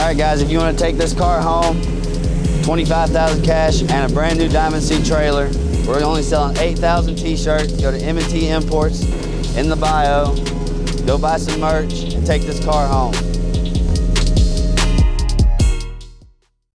right, guys, if you want to take this car home, $25,000 cash and a brand new Diamond C trailer. We're only selling 8,000 t-shirts. Go to MNT Imports in the bio. Go buy some merch and take this car home.